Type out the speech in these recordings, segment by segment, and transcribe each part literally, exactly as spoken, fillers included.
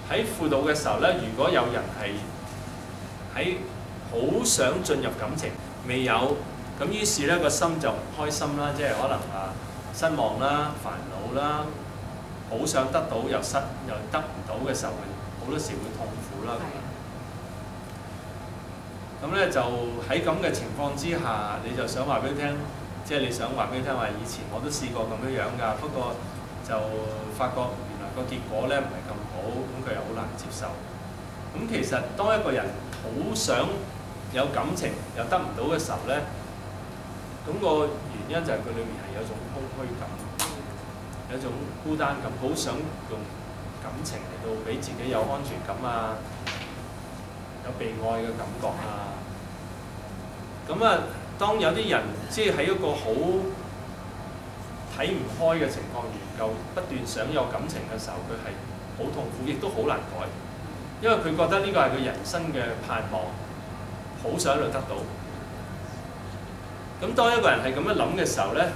喺輔導嘅時候咧，如果有人係喺好想進入感情，未有，咁於是咧個心就唔開心啦，即係可能啊失望啦、煩惱啦，好想得到又失又得唔到嘅時候，好多時會痛苦啦。咁咧就喺咁嘅情況之下，你就想話俾佢聽，即係你想話俾佢聽話，以前我都試過咁樣樣㗎，不過就發覺原來個結果咧唔係咁好，咁佢又好難接受。咁其實當一個人好想有感情又得唔到嘅時候咧，咁個原因就係佢裏面係有種空虛感，有一種孤單感，好想用感情嚟到俾自己有安全感啊，有被愛嘅感覺啊。咁啊，當有啲人即係喺一個好睇唔開嘅情況，研究不斷想有感情嘅時候，佢係好痛苦，亦都好難改，因為佢覺得呢個係佢人生嘅盼望，好想喺度得到。咁當一個人係咁樣諗嘅時候咧，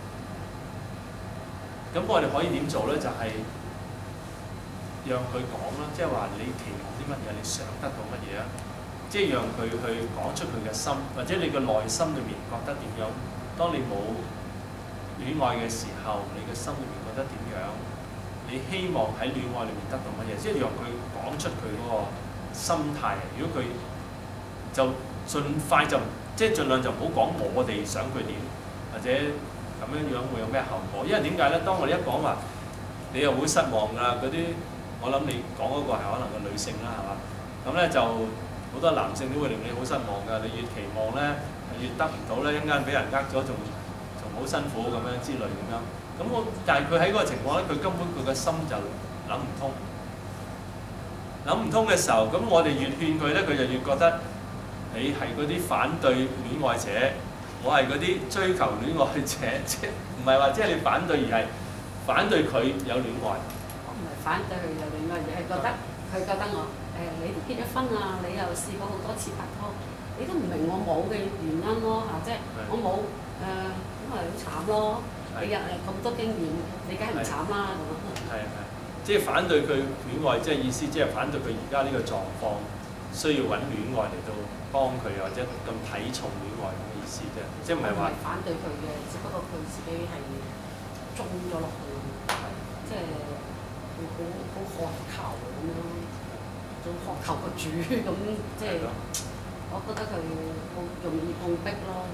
咁我哋可以點做咧？就係、是、讓佢講啦，即係話你期望啲乜嘢，你想得到乜嘢啊？即係讓佢去講出佢嘅心，或者你嘅內心裏面覺得點樣？當你冇戀愛嘅時候，你嘅心裏面覺得點樣？你希望喺戀愛裏面得到乜嘢？即係讓佢講出佢嗰個心態。如果佢就盡快就即係盡量就唔好講我哋想佢點，或者咁樣樣會有咩後果？因為點解咧？當我哋一講話，你又會失望㗎啦。嗰啲我諗你講嗰個係可能個女性啦，係嘛？咁咧就好多男性都會令你好失望㗎。你越期望咧，越得唔到咧，一陣間俾人呃咗，仲仲好辛苦咁樣之類咁樣。咁我但係佢喺嗰個情況咧，佢根本佢個心就諗唔通，諗唔通嘅時候，咁我哋越勸佢咧，佢就越覺得你係嗰啲反對戀愛者，我係嗰啲追求戀愛者，即係唔係話即係你反對，而係反對佢有戀愛。 我唔係反對佢有戀愛，而係覺得佢覺得我誒、呃、你結咗婚啊，你又試過好多次拍拖，你都唔明我冇嘅原因咯嚇，即係我冇誒咁咪好慘咯。你有咁多經驗，你梗係唔慘啦咁。 係係，即係反對佢戀愛，即係意思即係反對佢而家呢個狀況，需要揾戀愛嚟到幫佢，或者咁睇重戀愛咁嘅意思啫。即係唔係話反對佢嘅，只不過佢自己係中咗落去，即係好好好渴求咁樣，做渴求個主咁，即係我覺得佢好容易碰壁咯。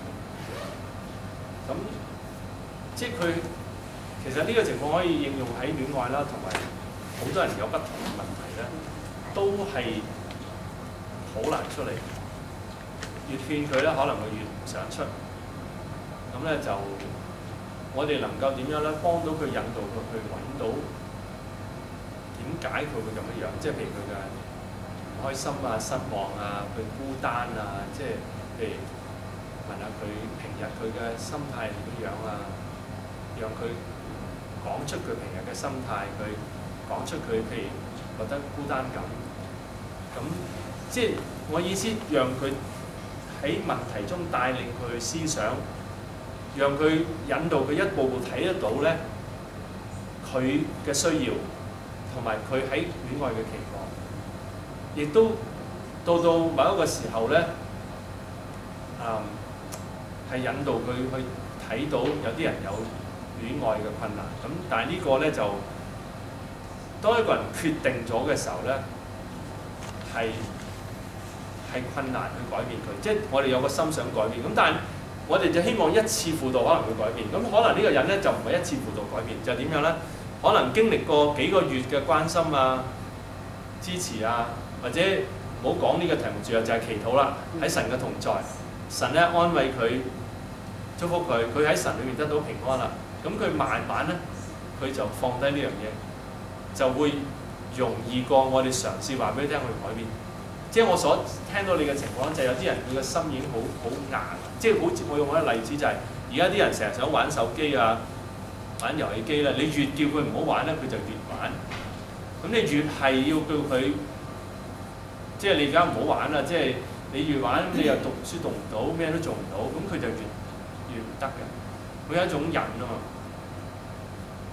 咁即係佢其實呢個情況可以應用喺戀愛啦，同埋好多人有不同嘅問題咧，都係好難出嚟。越勸佢咧，可能佢越唔想出。咁咧就我哋能夠點樣咧，幫到佢引導佢去揾到點解佢會咁樣樣，即係譬如佢嘅唔開心啊、失望啊、佢孤單啊，即係譬如問下佢平日佢嘅心態係點樣啊，讓佢講出佢平日嘅心態，佢講出佢譬如覺得孤單感，咁即係我意思，讓佢喺問題中帶領佢去思想，讓佢引導佢一步步睇得到咧佢嘅需要，同埋佢喺戀愛嘅期望，亦都到到某一個時候咧，嗯，係引導佢去睇到有啲人有戀愛嘅困難，咁但係呢個咧就當一個人決定咗嘅時候咧，係係困難去改變佢，即係我哋有個心想改變，咁但係我哋就希望一次輔導可能會改變，咁可能呢個人咧就唔係一次輔導改變，就係點樣咧？可能經歷過幾個月嘅關心啊、支持啊，或者唔好講呢個題目住啊，就係祈禱啦，喺神嘅同在，神咧安慰佢、祝福佢，佢喺神裏面得到平安啦。咁佢慢慢咧，佢就放低呢樣嘢，就會容易過我哋嘗試話俾你聽去改變。即係我所聽到你嘅情況，就係有啲人佢嘅心已經好好硬，即係好似我用一個例子就係，而家啲人成日想玩手機啊、玩遊戲機咧，你越叫佢唔好玩咧，佢就越玩。咁你越係要叫佢，即係你而家唔好玩啦，即係你越玩，你又讀書讀唔到，咩都做唔到，咁佢就越越唔得嘅。佢有一種癮啊嘛。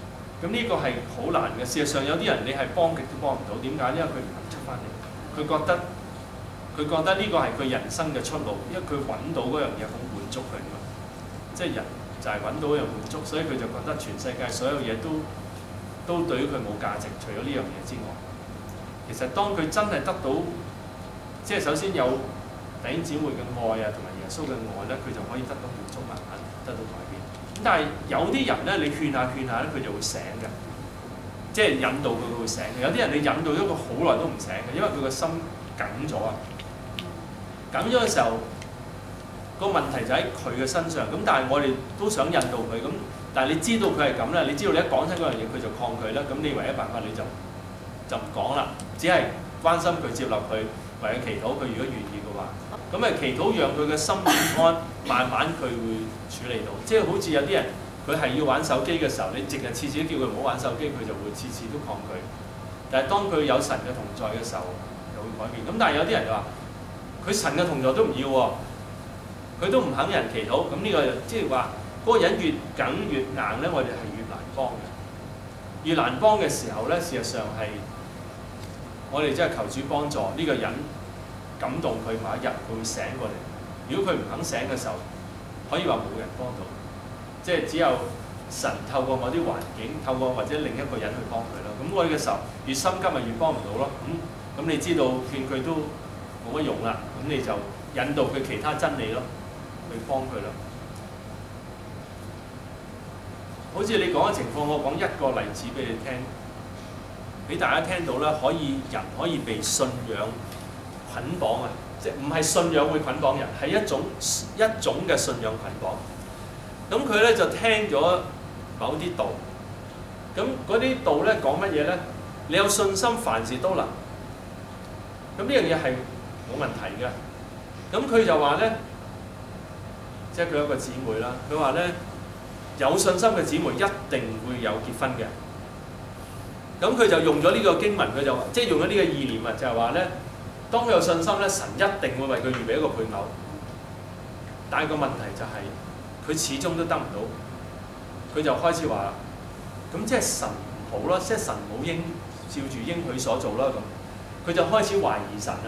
咁呢個係好難嘅。事實上有啲人你係幫極都幫唔到，點解？因為佢唔肯出翻嚟，佢覺得佢覺得呢個係佢人生嘅出路，因為佢揾到嗰樣嘢好滿足佢嘛。即係人就係揾到嗰樣滿足，所以佢就覺得全世界所有嘢都都對於佢冇價值，除咗呢樣嘢之外。其實當佢真係得到，即係首先有弟兄姊妹嘅愛啊，同埋耶穌嘅愛咧，佢就可以得到滿足，慢慢得到改變。咁但係有啲人咧，你勸下勸下咧，佢就會醒嘅，即係引導佢佢會醒嘅。有啲人你引導咗佢好耐都唔醒嘅，因為佢個心緊咗啊。緊咗嘅時候，個問題就喺佢嘅身上。咁但係我哋都想引導佢，咁但係你知道佢係咁啦，你知道你一講出嗰樣嘢，佢就抗拒啦。咁你唯一辦法你就就唔講啦，只係關心佢、接納佢，為佢祈禱。佢如果願意嘅話，咁誒祈禱讓佢嘅心平安，慢慢佢會處理到。即係好似有啲人佢係要玩手機嘅時候，你淨係次次都叫佢唔好玩手機，佢就會次次都抗拒。但係當佢有神嘅同在嘅時候，就會改變。咁但係有啲人就話，佢神嘅同在都唔要喎，佢都唔肯人祈禱。咁呢個即係話嗰個人越緊越硬咧，我哋係越難幫嘅。越難幫嘅時候咧，事實上係我哋真係求主幫助呢個人，感動佢某一日佢會醒過嚟。如果佢唔肯醒嘅時候，可以話冇人幫到，即係只有神透過某啲環境，透過或者另一個人去幫佢咯。咁我哋嘅時候越心急咪越幫唔到咯。咁、嗯、咁你知道勸佢都冇乜用啦，咁你就引導佢其他真理咯，去幫佢咯。好似你講嘅情況，我講一個例子俾你聽，俾大家聽到啦。可以人可以被信仰捆綁啊，即係唔係信仰會捆綁人，係一種一種嘅信仰捆綁。咁佢咧就聽咗某啲道，咁嗰啲道咧講乜嘢咧？你有信心，凡事都能。咁呢樣嘢係冇問題嘅。咁佢就話咧，即係佢有個姊妹啦，佢話咧，有信心嘅姊妹一定會有結婚嘅。咁佢就用咗呢個經文，佢就即係用咗呢個意念啊，就係話咧，當佢有信心咧，神一定會為佢預備一個配偶。但係個問題就係、是，佢始終都得唔到。佢就開始話：咁即係神唔好啦，即係神冇應照住應許所做啦咁。佢就開始懷疑神啦。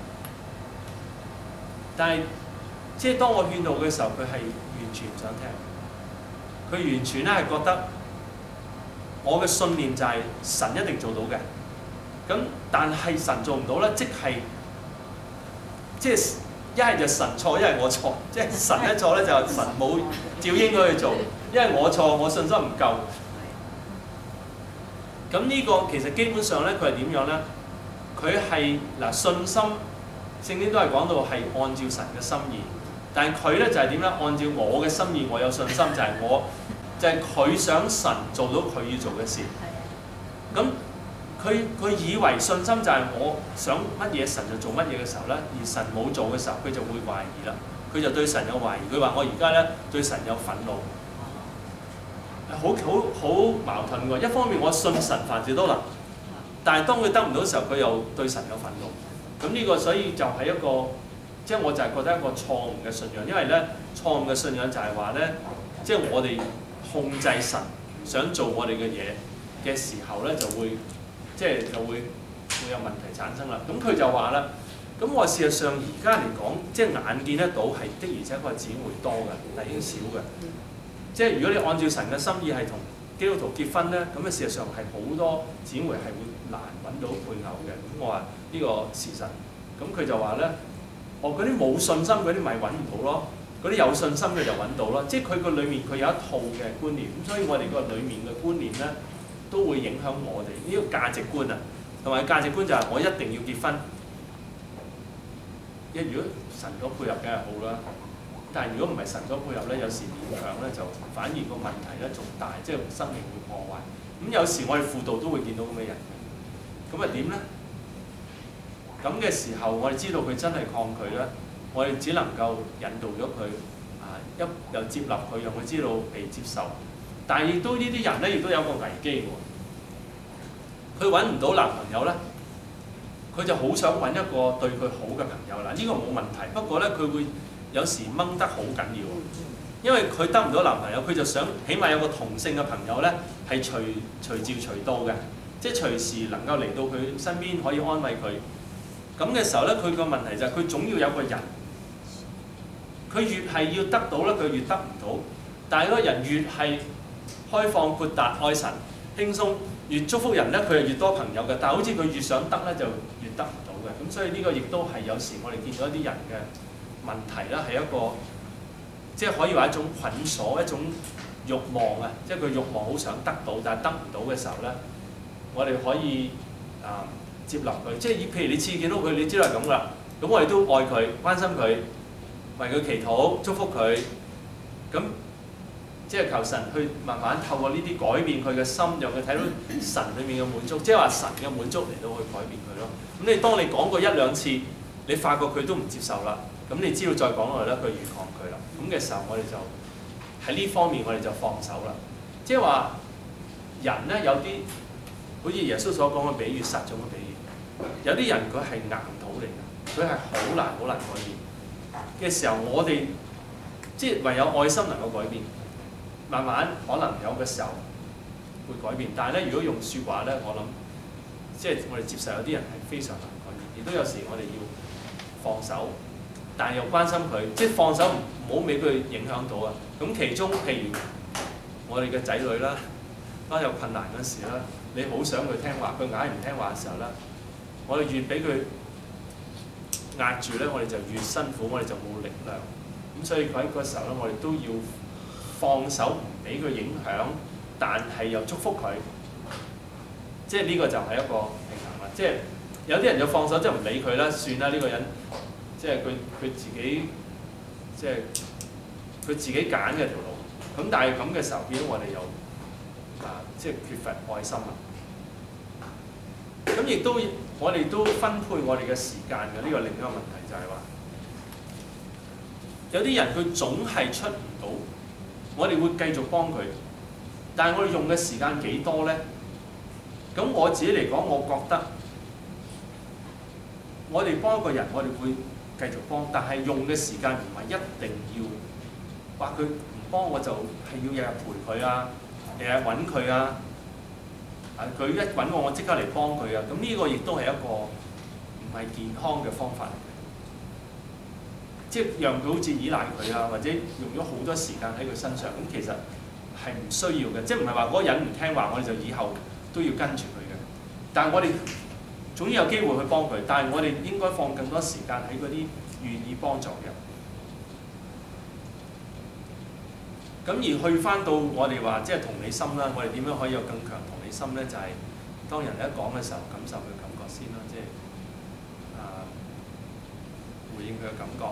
但係即係當我勸導嘅時候，佢係完全唔想聽。佢完全咧係覺得我嘅信念就係神一定做到嘅。咁但係神做唔到咧，即係即係一係就神錯，一係我錯。即係神一錯咧，就係神冇照應佢去做；一係我錯，我信心唔夠。咁呢個其實基本上咧，佢係點樣咧？佢係嗱信心，聖經都係講到係按照神嘅心意。但係佢咧就係點咧？按照我嘅心意，我有信心，就係我就係佢想神做到佢要做嘅事。咁佢佢以為信心就係我想乜嘢神就做乜嘢嘅時候咧，而神冇做嘅時候，佢就會懷疑啦。佢就對神有懷疑。佢話：我而家咧對神有憤怒，好好好矛盾喎。一方面我信神凡事都能，但係當佢得唔到嘅時候，佢又對神有憤怒。咁呢個所以就係一個。即係我就係覺得一個錯誤嘅信仰，因為咧錯誤嘅信仰就係話咧，即係我哋控制神想做我哋嘅嘢嘅時候咧，就會即係就會會有問題產生啦。咁佢就話啦，咁我事實上而家嚟講，即係眼見得到係的，而且確係姊妹多嘅，弟兄少嘅。即係如果你按照神嘅心意係同基督徒結婚咧，咁嘅事實上係好多姊妹係會難揾到配偶嘅。咁我話呢個事實，咁佢就話咧。哦，嗰啲冇信心嗰啲咪揾唔到咯，嗰啲有信心嘅就揾到咯。即係佢個裡面佢有一套嘅觀念，咁所以我哋個裡面嘅觀念咧，都會影響我哋呢個價值觀啊，同埋價值觀就係我一定要結婚。一如果神所配合梗係好啦，但係如果唔係神所配合咧，有時勉強咧就反而個問題咧仲大，即係生命會破壞。咁有時我哋輔導都會見到咁嘅人，咁啊點咧？咁嘅時候，我哋知道佢真係抗拒咧，我哋只能夠引導咗佢，啊一又接納佢，讓佢知道被接受。但係亦都呢啲人咧，亦都有個危機喎。佢揾唔到男朋友咧，佢就好想揾一個對佢好嘅朋友啦。呢個冇問題，不過咧佢會有時掹得好緊要。 因為佢得唔到男朋友，佢就想起碼有個同性嘅朋友咧係隨隨召隨到嘅，即係隨時能夠嚟到佢身邊可以安慰佢。咁嘅時候咧，佢個問題就係佢總要有個人，佢越係要得到咧，佢越得唔到。但係嗰個人越係開放豁達愛神輕鬆，越祝福人咧，佢係越多朋友嘅。但係好似佢越想得咧，就越得唔到嘅。咁所以呢個亦都係有時我哋見到一啲人嘅問題啦，係一個即係可以話一種捆鎖、一種慾望啊，即係佢慾望好想得到，但係得唔到嘅時候咧，我哋可以啊、呃、接納佢。即係譬如你次見到佢，你知道係咁噶啦，咁我哋都愛佢、關心佢、為佢祈禱、祝福佢，咁。即係求神去慢慢透過呢啲改變佢嘅心，讓佢睇到神裏面嘅滿足，即係話神嘅滿足嚟到去改變佢咯。咁你當你講過一兩次，你發覺佢都唔接受啦，咁你知道再講落去咧，佢越抗拒啦。咁嘅時候，我哋就喺呢方面我哋就放手啦。即係話人咧有啲好似耶穌所講嘅比喻，撒種嘅比喻，有啲人佢係硬土嚟嘅，佢係好難好難改變嘅時候，我哋即係唯有愛心能夠改變。慢慢可能有嘅時候會改變，但係咧，如果用説話咧，我諗即係我哋接受有啲人係非常難改變，亦都有時我哋要放手，但係又關心佢，即係放手唔好俾佢影響到啊。咁其中譬如我哋嘅仔女啦，當有困難嗰時啦，你好想佢聽話，佢硬係唔聽話嘅時候咧，我哋越俾佢壓住咧，我哋就越辛苦，我哋就冇力量。咁所以喺嗰時候咧，我哋都要放手唔俾佢影響，但係又祝福佢，即係呢個就係一個平衡啦。即係有啲人就放手，即係唔理佢啦，算啦呢、這個人，即係佢佢自己，即係佢自己揀嘅條路。咁但係咁嘅時候，變咗我哋又啊，即係缺乏愛心啊。咁亦都我哋都分配我哋嘅時間嘅，呢、這個另一個問題就係話，有啲人佢總係出唔到。我哋會繼續幫佢，但係我哋用嘅時間幾多咧？咁我自己嚟講，我覺得我哋幫一個人，我哋會繼續幫，但係用嘅時間唔係一定要話佢唔幫我就係要日日陪佢啊，日日揾佢啊，啊佢一揾我，我即刻嚟幫佢啊！咁呢個亦都係一個唔係健康嘅方法嚟嘅。即係讓佢好似依賴佢啊，或者用咗好多時間喺佢身上，咁其實係唔需要嘅。即係唔係話嗰個人唔聽話，我哋就以後都要跟住佢嘅。但係我哋總之有機會去幫佢，但係我哋應該放更多時間喺嗰啲願意幫助嘅人。咁而去翻到我哋話即係同理心啦，我哋點樣可以有更強同理心咧？就係、是、當人哋一講嘅時候，感受佢感覺先啦，即係啊回應佢嘅感覺。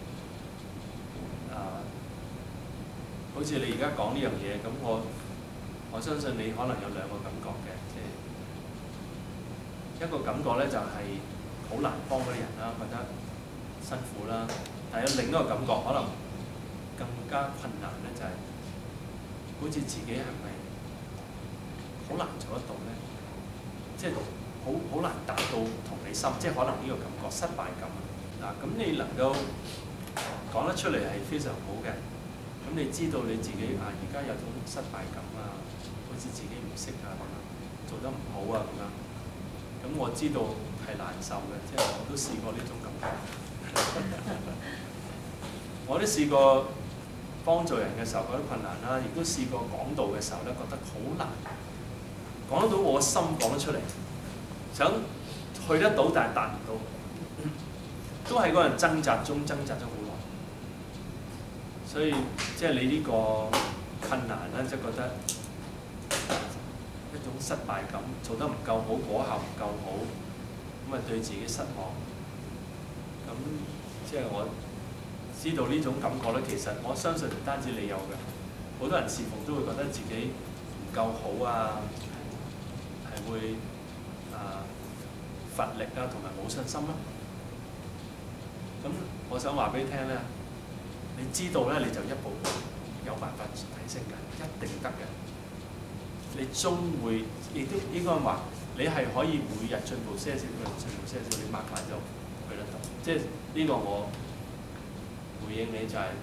啊，好似你而家講呢樣嘢，咁我我相信你可能有兩個感覺嘅，即係一個感覺咧就係好難幫嗰啲人啦，覺得辛苦啦；但係有另一個感覺可能更加困難咧，就係好似自己係咪好難做得到咧？即係好好難達到同理心，即係可能呢個感覺失敗感。嗱，咁你能夠講得出嚟係非常好嘅，咁你知道你自己啊，而家有種失敗感啊，好似自己唔識啊咁樣，做得唔好啊咁樣，咁我知道係難受嘅，即係我都試過呢種感覺，我都試過幫助人嘅時候覺得困難啦，亦都試過講道嘅時候咧覺得好難，講得到我心講得出嚟，想去得到但係達唔到。都喺嗰人掙扎中掙扎咗好耐，所以即係你呢個困難咧，即係覺得一種失敗感，做得唔夠好，果效唔夠好，咁啊對自己失望。咁即係我知道呢種感覺咧，其實我相信唔單止你有嘅，好多人侍奉都會覺得自己唔夠好啊，係會啊乏力啊，同埋冇信心咯。咁我想話俾你聽咧，你知道咧你就一步步有辦法提升嘅，一定得嘅。你終會亦都應該話，你係可以每日進步些少，進步些少，你慢慢就去得到。即係呢個我回應你就係、是，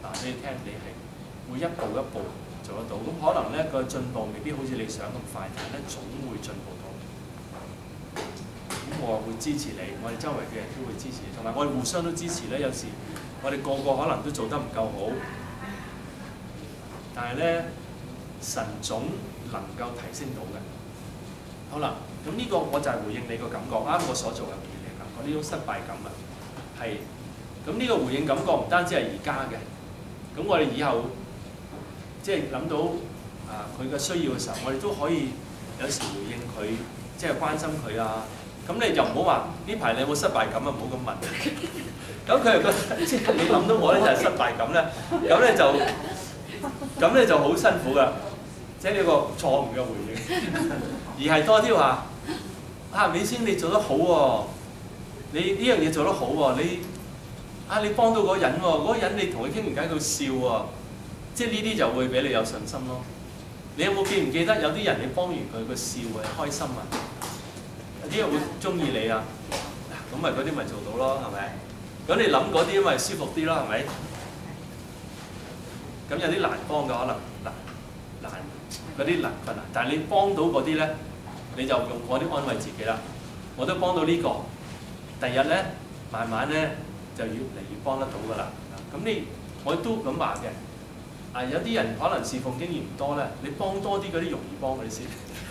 話俾你聽，你係會一步一步做得到。咁可能咧個進步未必好似你想咁快，但係咧總會進步到。咁我會支持你，我哋周圍嘅人都會支持你，同埋我哋互相都支持咧。有時我哋個個可能都做得唔夠好，但係咧神總能夠提升到嘅。好啦，咁呢個我就係回應你個感覺，啱我所做嘅回應你感覺，呢種失敗感啊，係咁呢個回應感覺唔單止係而家嘅，咁我哋以後即係諗到啊佢嘅需要嘅時候，我哋都可以有時回應佢，即係關心佢啊。咁你就唔好話呢排你有冇失敗感啊，唔好咁問。咁佢又覺得即係你諗到我咧就係失敗感咧，咁咧就咁咧就好辛苦噶，即係呢個錯誤嘅回應。而係多啲話啊，美仙你做得好喎、哦，你呢樣嘢做得好喎、哦，你啊你幫到嗰人喎、哦，嗰、那個、人你同佢傾完偈佢笑喎、哦，即係呢啲就會俾你有信心咯。你有冇記唔記得有啲人你幫完佢佢笑係開心啊？有啲人會中意你啊，咁咪嗰啲咪做到咯，係咪？咁你諗嗰啲咪舒服啲咯，係咪？咁有啲難幫嘅可能難難嗰啲難困難，但係你幫到嗰啲咧。你就用嗰啲安慰自己啦，我都幫到呢、這個，第日咧慢慢咧就越嚟越幫得到噶啦。咁你我都咁話嘅，啊有啲人可能侍奉經驗唔多咧，你幫多啲嗰啲容易幫嗰啲先，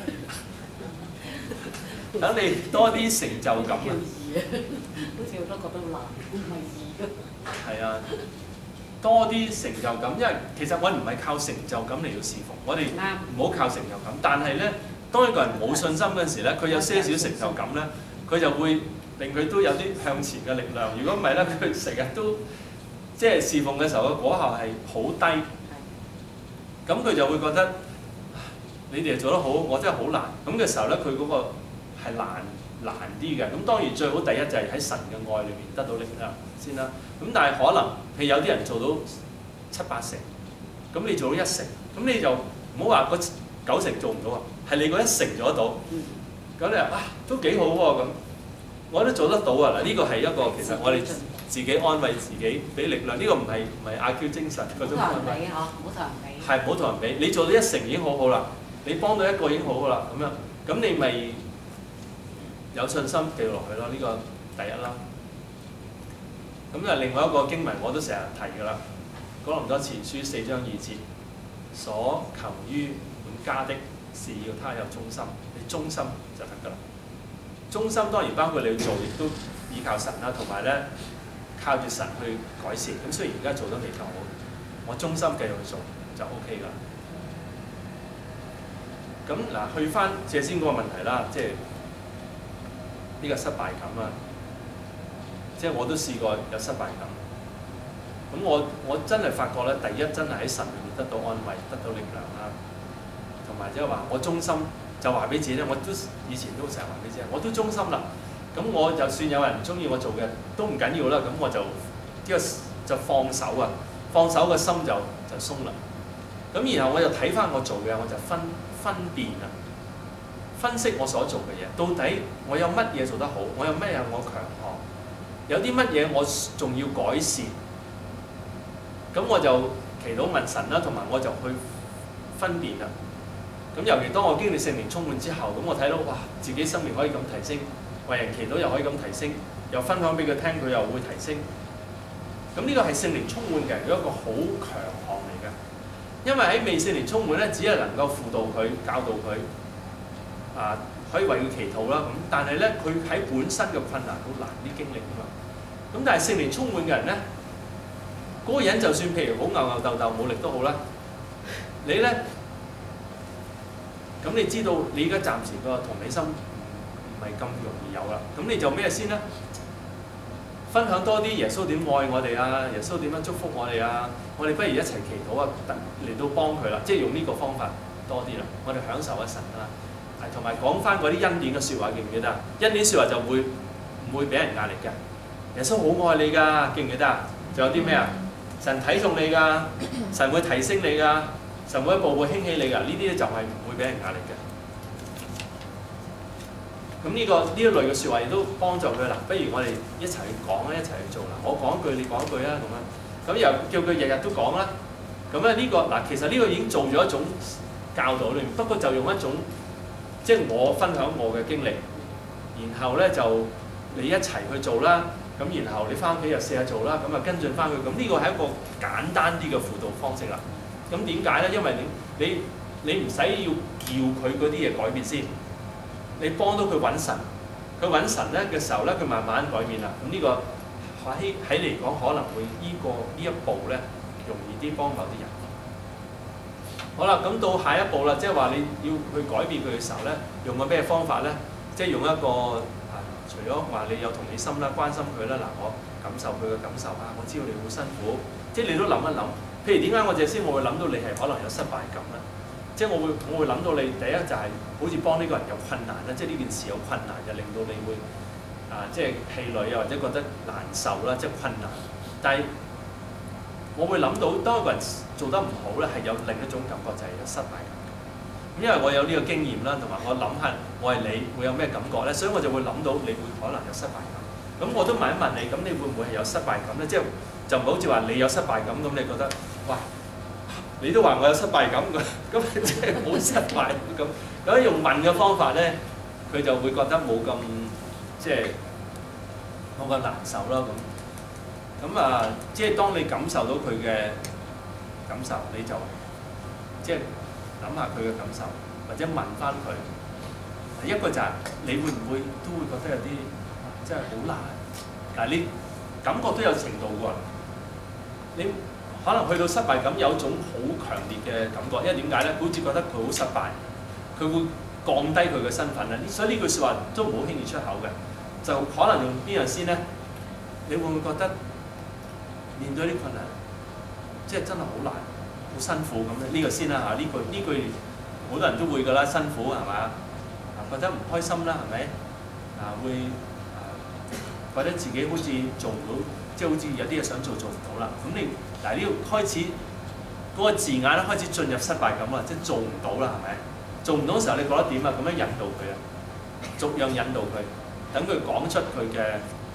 等你多啲成就感。 叫易啊，好似我都覺得難，唔係易嘅。係啊，多啲成就感，因為其實我哋唔係靠成就感嚟到侍奉，我哋唔好靠成就感，但係咧。當一個人冇信心嗰陣時咧，佢有些少成就感咧，佢就會令佢都有啲向前嘅力量。如果唔係咧，佢成日都即係侍奉嘅時候嘅果效係好低，咁佢就會覺得你哋做得好，我真係好難。咁嘅時候咧，佢嗰個係難難啲嘅。咁當然最好第一就係喺神嘅愛裏面得到力量先啦。咁但係可能譬如有啲人做到七八成，咁你做到一成，咁你就唔好話個九成做唔到啊。係你嗰一成做得到，咁你話啊都幾好喎、啊、咁，我都做得到啊嗱，呢個係一個其實我哋自己安慰自己，俾力量。呢、這個唔係唔係阿 Q 精神嗰種安慰。唔好同人比嗬，唔好同人比。係唔好同人比，你做到一成已經好好啦，你幫到一個已經好好啦，咁樣咁你咪有信心繼續落去咯。呢、這個第一啦。咁啊，另外一個經文我都成日提㗎啦，《哥林多前書》四章二節，所求於本家的。是要他有忠心，你忠心就得㗎啦。忠心當然包括你要做，亦都依靠神啦，同埋咧靠住神去改善。咁雖然而家做得未夠好，我忠心繼續去做就 O K 㗎啦。咁嗱，去翻借先嗰個問題啦，即係呢個失敗感啊，即係我都試過有失敗感。咁我我真係發覺咧，第一真係喺神裏面得到安慰，得到力量啦。同埋即係話，我忠心就話俾自己咧，我都以前都成日話俾自己，我都忠心啦。咁我就算有人唔中意我做嘅，都唔緊要啦。咁我就呢個就放手啊，放手個心就就鬆啦。咁然後我就睇翻我做嘅，我就分分辨啊，分析我所做嘅嘢，到底我有乜嘢做得好，我有咩嘢我強項，有啲乜嘢我仲要改善。咁我就祈禱問神啦，同埋我就去分辨啦。咁尤其當我經歷聖靈充滿之後，咁我睇到哇，自己生命可以咁提升，為人祈禱又可以咁提升，又分享俾佢聽，佢又會提升。咁呢個係聖靈充滿嘅人嘅一個好強項嚟嘅，因為喺未聖靈充滿咧，只係能夠輔導佢、教導佢，啊可以為佢祈禱啦。咁但係咧，佢喺本身嘅困難好難啲經歷㗎嘛。咁但係聖靈充滿嘅人咧，嗰個人就算譬如好牛牛豆豆冇力都好啦，你咧。咁你知道你而家暫時個同理心唔係咁容易有啦，咁你就咩先咧？分享多啲耶穌點愛我哋啊，耶穌點樣祝福我哋啊，我哋不如一齊祈禱啊，嚟到幫佢啦，即係用呢個方法多啲啦，我哋享受一神啦，係同埋講翻嗰啲恩典嘅説話，記唔記得啊？恩典説話就會唔會俾人壓力嘅？耶穌好愛你㗎，記唔記得啊？仲有啲咩啊？神睇重你㗎，神會提升你㗎。神會一步步興起你㗎，呢啲咧就係唔會俾人壓力嘅。咁呢、這個呢一類嘅説話亦都幫助佢啦。不如我哋一齊去講啦，一齊去做啦。我講一句，你講一句啊，咁樣。 咁又叫佢日日都講啦。咁咧呢個嗱，其實呢個已經做咗一種教導裏面，不過就用一種即係我分享我嘅經歷，然後咧就你一齊去做啦。咁然後你翻屋企又試下做啦，咁啊跟進翻佢。咁呢個係一個簡單啲嘅輔導方式啦。咁點解咧？因為你你你唔使要叫佢嗰啲嘢改變先，你幫到佢揾神，佢揾神咧嘅時候咧，佢慢慢改變啦。咁呢個喺喺嚟講可能會呢個呢一步咧容易啲幫某啲人。好啦，咁到下一步啦，即係話你要去改變佢嘅時候咧，用個咩方法咧？即係用一個。除咗話你有同理心啦、關心佢啦，嗱我感受佢嘅感受啊，我知道你好辛苦，即係你都諗一諗。譬如點解我哋先我會諗到你係可能有失敗感咧？即係我會我會諗到你第一就係、是、好似幫呢個人有困難啦，即係呢件事有困難就令到你會啊即係氣餒啊，或者覺得難受啦，即係困難。但係我會諗到當一個人做得唔好咧，係有另一種感覺就係、是、有失敗感。因為我有呢個經驗啦，同埋我諗下我係你會有咩感覺咧，所以我就會諗到你會可能有失敗感。咁我都問一問你，咁你會唔會係有失敗感咧？即係就唔好似話你有失敗感，咁你覺得哇，你都話我有失敗感，咁即係好失敗咁。咁用問嘅方法咧，佢就會覺得冇咁即係冇咁難受啦。咁咁啊，即係當你感受到佢嘅感受，你就即係。諗下佢嘅感受，或者問翻佢。一個就係你會唔會都會覺得有啲真係好難。但係你感覺都有程度㗎。你可能去到失敗感有一種好強烈嘅感覺，因為點解咧？好似覺得佢好失敗，佢會降低佢嘅身份啦。所以呢句説話都唔好輕易出口嘅。就可能用邊樣先咧？你會唔會覺得面對啲困難，即係真係好難？好辛苦咁咧，呢個先啦嚇，呢句呢句好多人都會㗎啦，辛苦係咪啊？覺得唔開心啦，係咪？啊會啊覺得自己好似做唔到，即係好似有啲嘢想做做唔到啦。咁你嗱呢個開始嗰個字眼咧開始進入失敗感啦，即係做唔到啦，係咪？做唔到嘅時候你覺得點啊？咁樣引導佢啊，逐樣引導佢，等佢講出佢嘅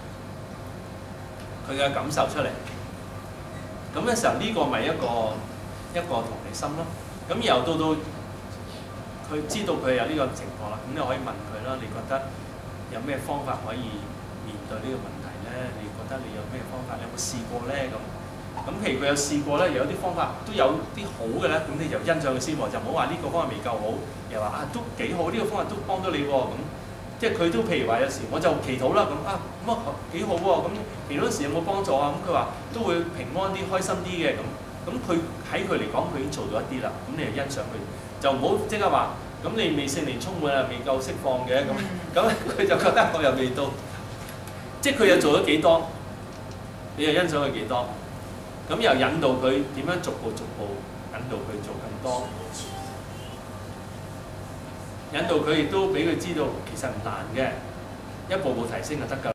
佢嘅感受出嚟。咁嘅時候呢個咪一個。一個同理心咯，咁然後到到佢知道佢有呢個情況啦，咁你可以問佢啦，你覺得有咩方法可以面對呢個問題咧？你覺得你有咩方法？你有冇試過咧？咁咁譬如佢有試過咧，有啲方法都有啲好嘅咧，咁你就欣賞佢先喎，就唔好話呢個方法未夠好，又話啊都幾好，呢個方法都幫到你喎，咁即係佢都譬如話有時我就祈禱啦，咁啊咁啊幾好喎，咁祈禱嗰時有冇幫助啊？咁佢話都會平安啲、開心啲嘅咁。咁佢喺佢嚟講，佢已經做到一啲啦。咁你就欣賞佢，就唔好即刻話，咁你未聖靈充滿啊，未夠釋放嘅咁，咁佢就覺得我又未到，即係佢又做咗幾多，你又欣賞佢幾多，咁又引導佢點樣逐步逐步引導佢做更多，引導佢亦都俾佢知道其實唔難嘅，一步步提升就得㗎。